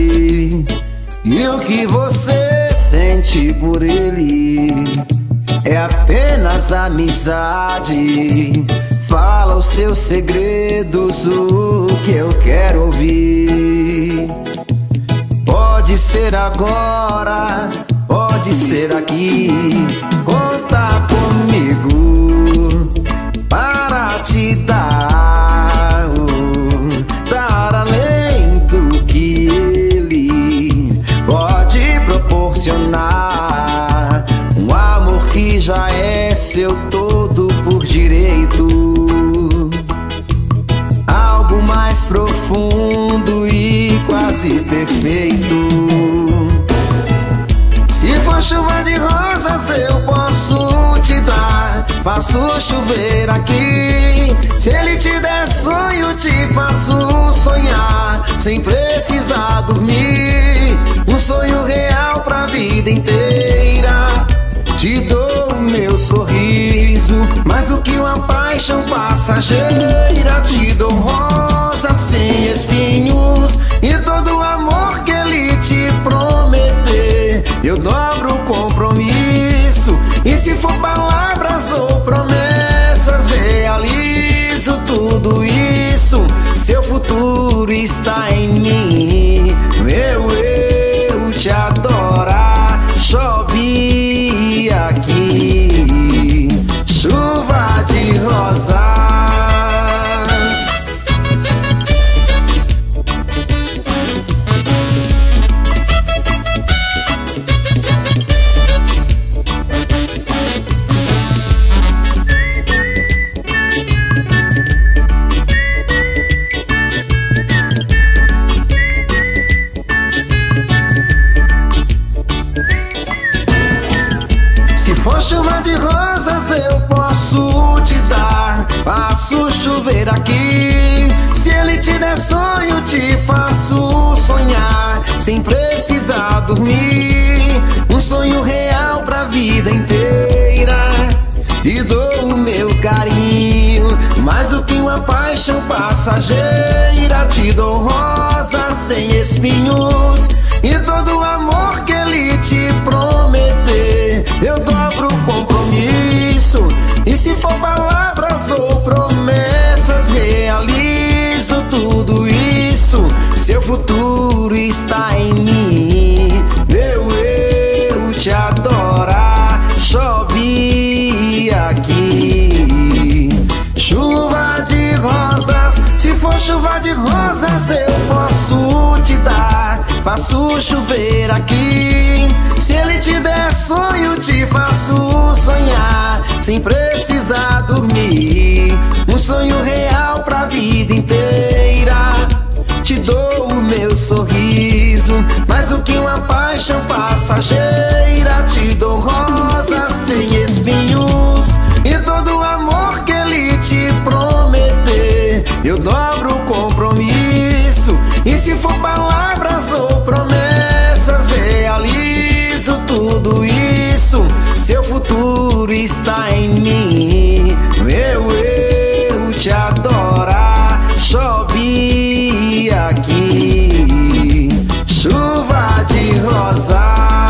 e o que você sente por ele é apenas amizade. Fala os seus segredos, o que eu quero ouvir. Pode ser agora, pode ser aqui. Conta comigo para te dar, oh, dar além do que ele pode proporcionar. Um amor que já é seu todo por direito. Algo mais profundo e quase perfeito. Se for chuva de rosas eu posso te dar. Faço chover aqui. Se ele te der sonho, te faço sonhar sem precisar dormir. Um sonho real pra vida inteira. Te dou o meu sorriso, mais do que uma paixão passageira. Te dou rosas sem espinhos e todo o amor que ele te prometer. Eu dobro o compromisso, e se for palavras ou promessas, realizo tudo isso. Seu futuro está em mim. Meu eu te adorar. Chove aqui, chuva de rosas. Se for chuva de rosas eu posso te dar. Faço chover aqui. Se ele te der sonho, te faço sonhar sem precisar dormir. Um sonho real pra vida inteira. E dou o meu carinho, mais do que uma paixão passageira. Te dou rosas sem espinhos e todo o amor que ele te prometer. Eu dobro o compromisso, e se for palavras ou promessas, realizo tudo isso. Seu futuro está em mim. Meu eu te adorar. Chove aqui, chuva de rosas. Se faço chover aqui. Se ele te der sonho, te faço sonhar sem precisar dormir. Um sonho real pra vida inteira. Te dou o meu sorriso, mais do que uma paixão passageira. Te dou rosas sem espinhos e todo o amor que ele te prometer. Eu dobro o compromisso, e se for palavras ou promessas, realizo tudo isso. Seu futuro está em mim. Meu eu te adorar. Chove aqui, chuva de rosas.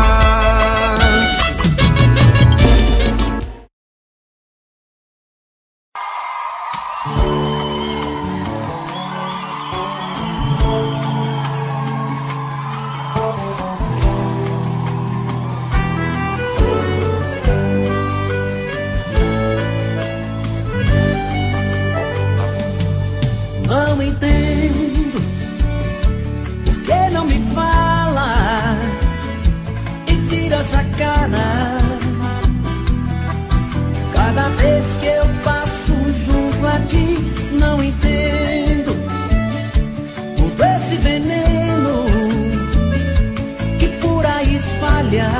Não entendo por que não me fala e vira essa cara. Cada vez que eu passo junto a ti, não entendo todo esse veneno que por aí espalha.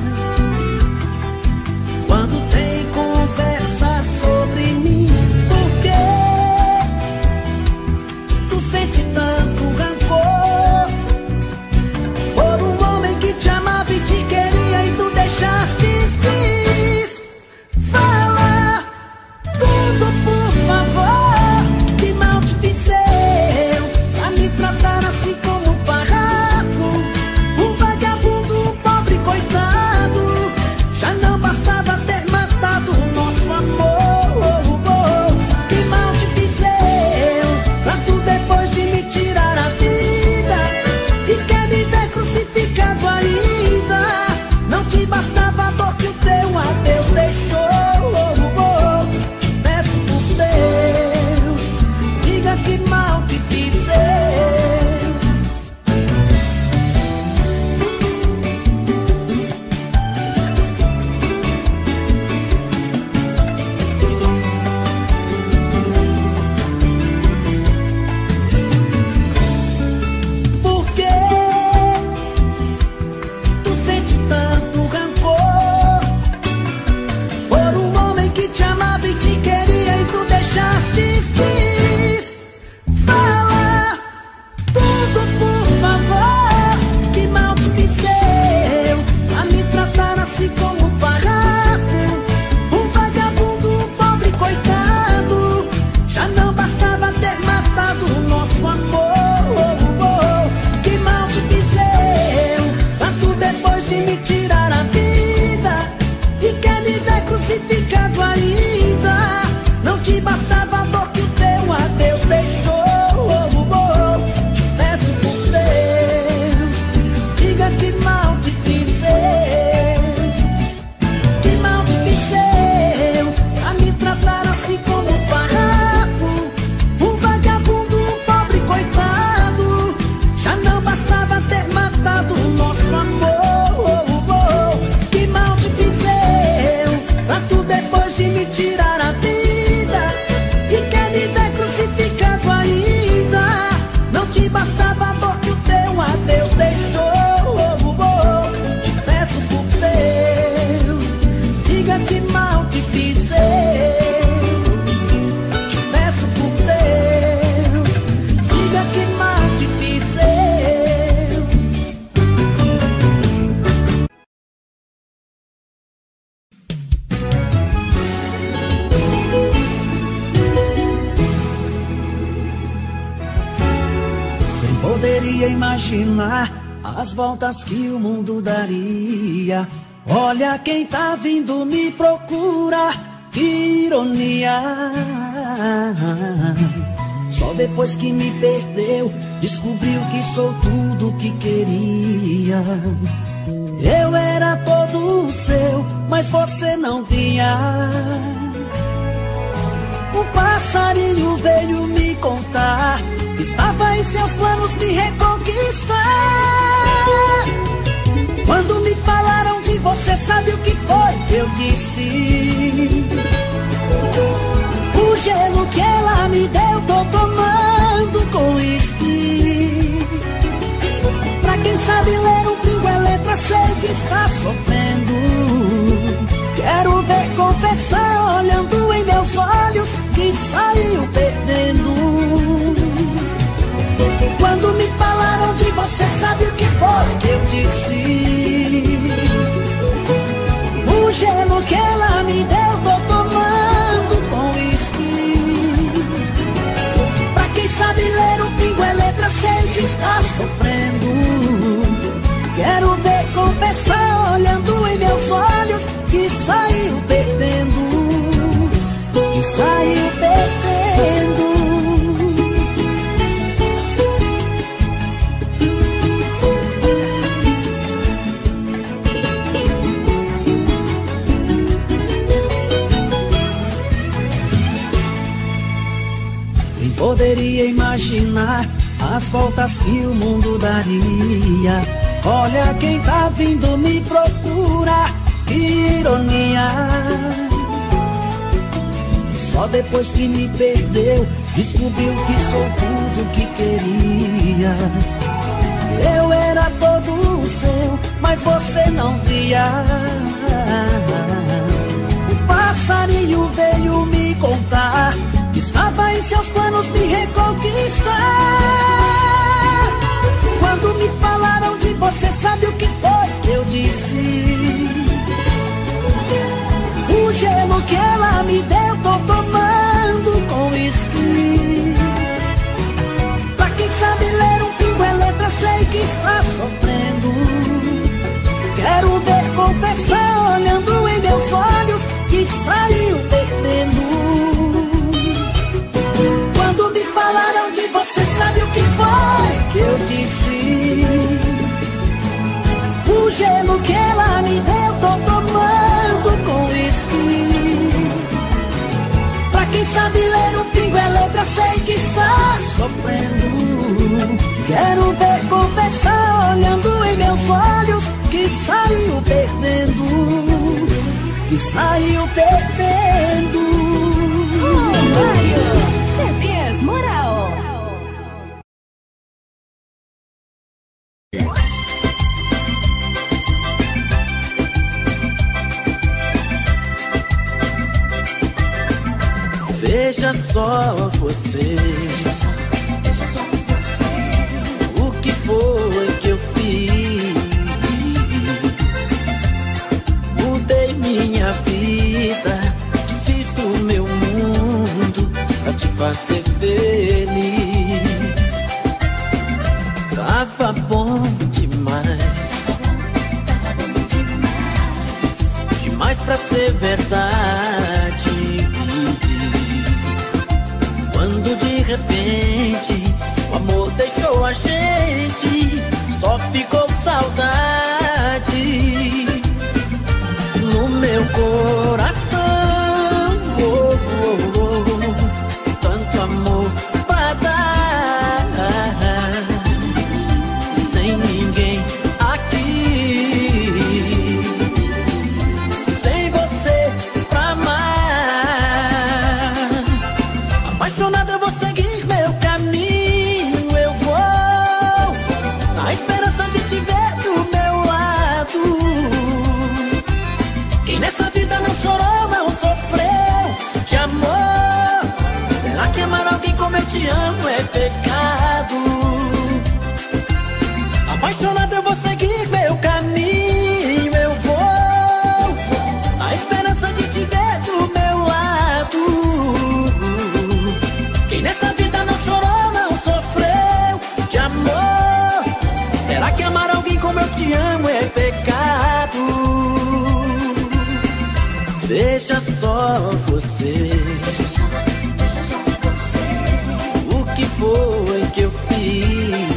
Quando tem conversa sobre mim, por quê? Sente tanto rancor por um homem que te amava e te queria e tu deixaste ir. Fala tudo, por favor. Que mal te fiz eu a me tratar assim como um farrapo, um vagabundo, um pobre coitado. Já não bastava ter matado o nosso amor. Que mal te fiz eu pra tu depois de me tirar a vida e quer me ver crucificado ainda. Não te bastava a dor que o teu adeus deixou. Te peço por Deus, diga que mal te fiz eu. Por que tu sente tanto rancor por um homem que te amava e te queria e tu deixaste ir? Fala tudo, por favor. Que mal te fiz eu a me tratar assim como um farrapo, um vagabundo, um pobre coitado. Já não bastava ter matado o nosso amor. Que mal te fiz eu pra tu depois de me tirar a vida e quer me ver crucificado ainda. Não te bastava a dor que o teu adeus deixou. Te peço por Deus, diga que mal te fiz eu. Que mal te fiz eu a me tratar assim como um farrapo, um vagabundo, um pobre coitado. Já não bastava ter matado o nosso amor. Que mal te fiz eu pra tu depois de me tirar a vida e quer me ver crucificado ainda. Não te bastava a dor que o teu adeus deixou. Te peço por Deus, diga que mal te fiz eu. Te peço por Deus, diga que mal te fiz eu. Quem poderia imaginar as voltas que o mundo daria? Olha quem tá vindo me procurar, que ironia. Só depois que me perdeu, descobriu que sou tudo que queria. Eu era todo seu, mas você não via. Um passarinho veio me contar que estava em seus planos me reconquistar. me falaram de você, sabe o que foi que eu disse? O gelo que ela me deu, tô tomando com uísque. Pra quem sabe ler um pingo é letra, sei que está sofrendo. Quero ver confessar olhando em meus olhos que saiu perdendo. Quando me falaram de você, sabe o que foi que eu disse? O gelo que ela me deu, tô tomando com uísque. Pra quem sabe ler um pingo é letra, sei que está sofrendo. Quero ver confessar olhando em meus olhos que saiu perdendo, que saiu perdendo. Quem poderia imaginar as voltas que o mundo daria? Olha quem tá vindo me procurar, que ironia. Só depois que me perdeu, descobriu que sou tudo que queria. Eu era todo seu, mas você não via. O passarinho veio me contar que estava em seus planos me reconquistar. Quando me falaram de você, sabe o que foi que eu disse? O gelo que ela me deu, tô tomando com uísque. Pra quem sabe ler um pingo é letra, sei que está sofrendo. Quero ver confessar olhando em meus olhos que saiu perdendo. Quando me falaram de você, sabe o que foi que eu disse? O gelo que ela me deu, tô tomando com uísque. Pra quem sabe ler um pingo é letra, sei que está sofrendo. Quero ver confessar olhando em meus olhos que saiu perdendo, que saiu perdendo. Oh, Mário, C Ds Moral. Veja só você, Veja só você, o que foi que eu fiz. Mudei minha vida, fiz do meu mundo pra te fazer feliz. Tava bom demais, demais pra ser verdade. Quando de repente o amor deixou a gente, só ficou saudade no meu coração. Oh, oh, oh, tanto amor pra dar, sem ninguém aqui, sem você pra amar. Apaixonado eu vou seguir meu caminho, eu vou na esperança de te ver do meu lado. Quem nessa vida não chorou, não sofreu de amor? Será que amar alguém como eu te amo é pecado? Apaixonado eu vou seguir meu caminho, eu vou na esperança de te ver do meu lado. Quem nessa vida não chorou, não sofreu de amor? Será que amar alguém como eu te amo é pecado? Veja só você, veja só você, o que foi que eu fiz.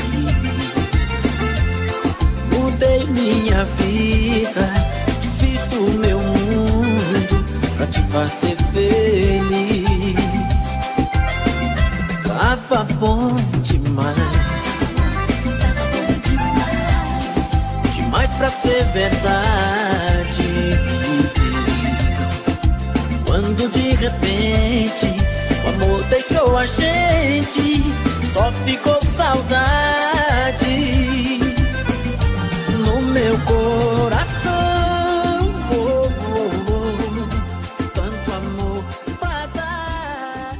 Mudei minha vida, fiz do meu mundo pra te fazer feliz. Tava bom demais, demais pra ser verdade. Quando de repente o amor deixou a gente, só ficou saudade no meu coração. Oh, oh, oh, tanto amor pra dar.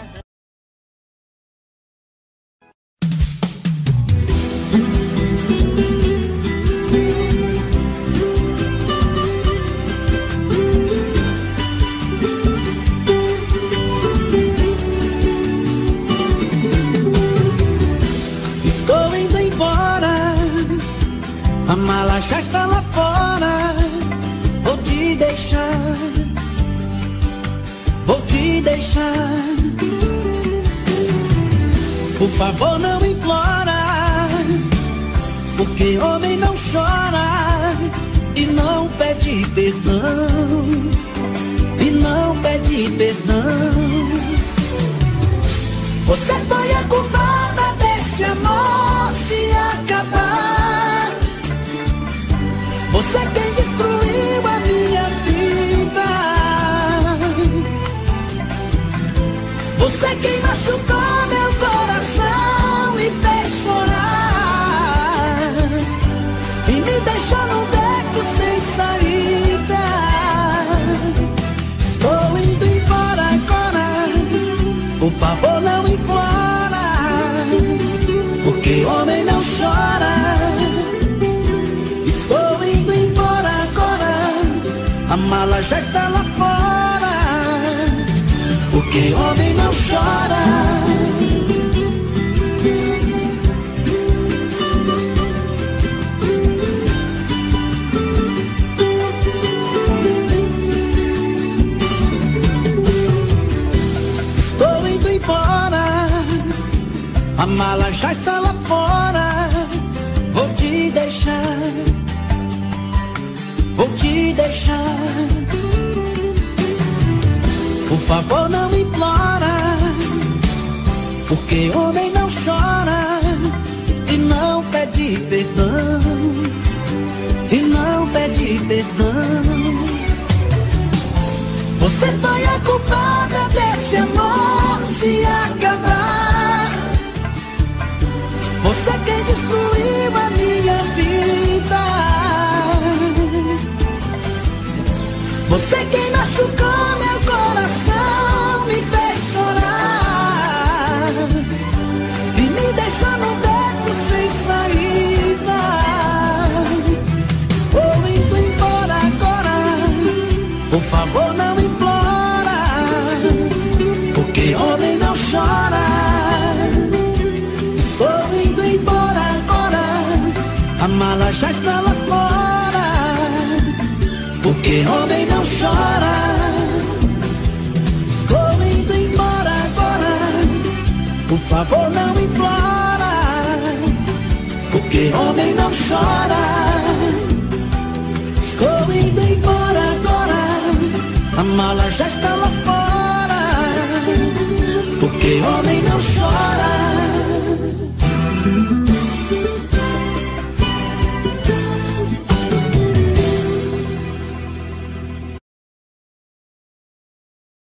Estou indo embora, a mala já está lá fora. Vou te deixar, vou te deixar. Por favor, não implora, porque homem não chora e não pede perdão, e não pede perdão. Você foi a culpada desse amor se acabar. Você quem destruiu a minha vida. Você quem machucou meu coração e fez chorar, e me deixou num beco sem saída. Estou indo embora agora, por favor não implora, porque homem não chora. Estou indo embora agora, a mala já está lá fora, porque homem não chora. Estou indo embora, a mala já está lá fora. Vou te deixar, vou te deixar. Por favor não implora, porque homem não chora e não pede perdão, e não pede perdão. Você foi a culpada desse amor se acabar. Você quem destruiu a minha vida. Você quem machucou meu coração, me fez chorar, e me deixou num beco sem saída. Estou indo embora agora, por favor não implora, porque homem não chora. Estou indo embora agora, a mala já está lá fora, porque homem não chora. Estou indo embora agora, por favor não implora, porque homem não chora. Estou indo